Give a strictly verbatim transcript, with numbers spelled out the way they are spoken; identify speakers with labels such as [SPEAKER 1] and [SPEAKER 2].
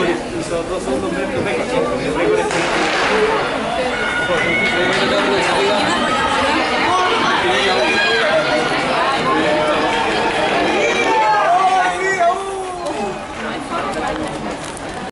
[SPEAKER 1] i sono dos segundos menos de México, el récord es